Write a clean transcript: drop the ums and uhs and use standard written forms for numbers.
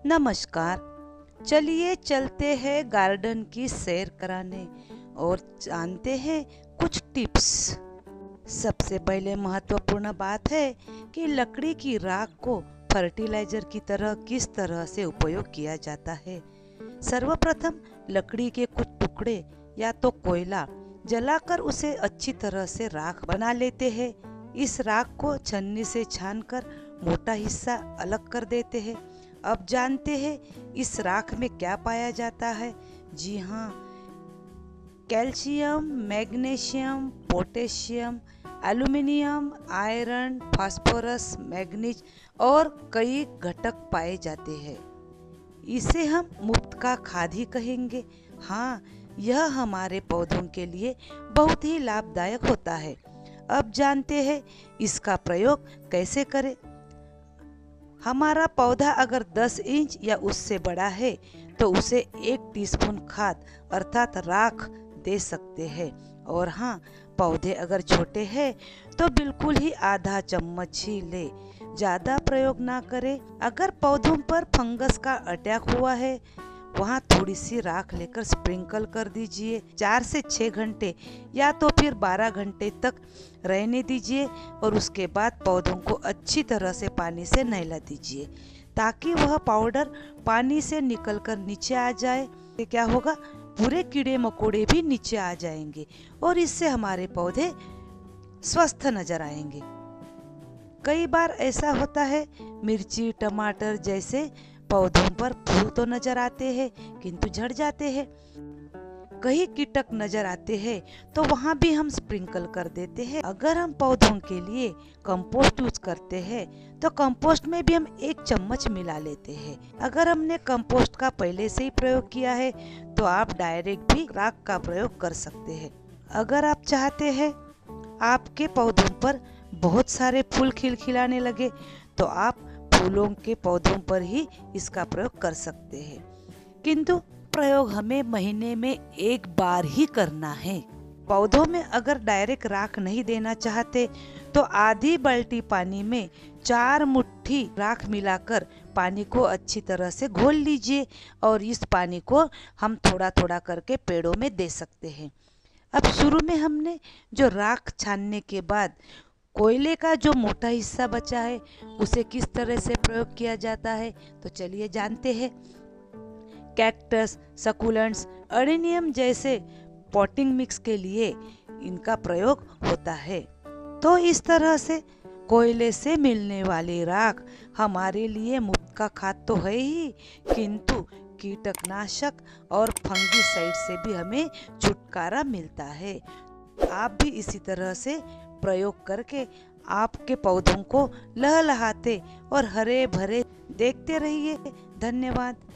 नमस्कार। चलिए चलते हैं गार्डन की सैर कराने और जानते हैं कुछ टिप्स। सबसे पहले महत्वपूर्ण बात है कि लकड़ी की राख को फर्टिलाइजर की तरह किस तरह से उपयोग किया जाता है। सर्वप्रथम लकड़ी के कुछ टुकड़े या तो कोयला जलाकर उसे अच्छी तरह से राख बना लेते हैं। इस राख को छन्नी से छानकर मोटा हिस्सा अलग कर देते हैं। अब जानते हैं इस राख में क्या पाया जाता है। जी हाँ, calcium, magnesium, potassium, aluminium, iron, phosphorus, manganese और कई घटक पाए जाते हैं। इसे हम मुफ्त का खाद ही कहेंगे। हाँ, यह हमारे पौधों के लिए बहुत ही लाभदायक होता है। अब जानते हैं इसका प्रयोग कैसे करें। हमारा पौधा अगर 10 इंच या उससे बड़ा है तो उसे 1 टीस्पून खाद अर्थात राख दे सकते हैं। और हाँ, पौधे अगर छोटे हैं तो बिल्कुल ही आधा चम्मच ही ले, ज़्यादा प्रयोग ना करें। अगर पौधों पर फंगस का अटैक हुआ है वहाँ थोड़ी सी राख लेकर स्प्रिंकल कर दीजिए। 4 से 6 घंटे या तो फिर 12 घंटे तक रहने दीजिए और उसके बाद पौधों को अच्छी तरह से पानी से नहला दीजिए ताकि वह पाउडर पानी से निकलकर नीचे आ जाए। तो क्या होगा, पूरे कीड़े मकोड़े भी नीचे आ जाएंगे और इससे हमारे पौधे स्वस्थ नजर आएंगे। कई बार ऐसा होता है मिर्ची, टमाटर जैसे पौधों पर फूल तो नजर आते हैं किंतु झड़ जाते हैं। कई कीटक नजर आते हैं तो वहाँ भी हम स्प्रिंकल कर देते हैं। अगर हम पौधों के लिए कंपोस्ट यूज करते हैं तो कंपोस्ट में भी हम 1 चम्मच मिला लेते हैं। अगर हमने कंपोस्ट का पहले से ही प्रयोग किया है तो आप डायरेक्ट भी राख का प्रयोग कर सकते हैं। अगर आप चाहते हैं आपके पौधों पर बहुत सारे फूल खिलखिलाने लगे तो आप फूलों के पौधों पर ही इसका प्रयोग कर सकते हैं, किंतु प्रयोग हमें महीने में 1 बार ही करना है। पौधों में अगर डायरेक्ट राख नहीं देना चाहते तो आधी बाल्टी पानी में 4 मुट्ठी राख मिलाकर पानी को अच्छी तरह से घोल लीजिए और इस पानी को हम थोड़ा थोड़ा करके पेड़ों में दे सकते हैं। अब शुरू में हमने जो राख छानने के बाद कोयले का जो मोटा हिस्सा बचा है उसे किस तरह से प्रयोग किया जाता है तो चलिए जानते हैं। कैक्टस, सकुलेंट्स, अडेनियम जैसे पॉटिंग मिक्स के लिए इनका प्रयोग होता है। तो इस तरह से कोयले से मिलने वाली राख हमारे लिए मुफ्त का खाद तो है ही, किंतु कीटनाशक और फंगिसाइड से भी हमें छुटकारा मिलता है। आप भी इसी तरह से प्रयोग करके आपके पौधों को लहलहाते और हरे भरे देखते रहिए। धन्यवाद।